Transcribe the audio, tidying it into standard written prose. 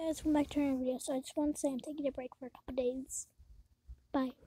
guys, welcome back to another video. So I just want to say I'm taking a break for a couple days. Bye.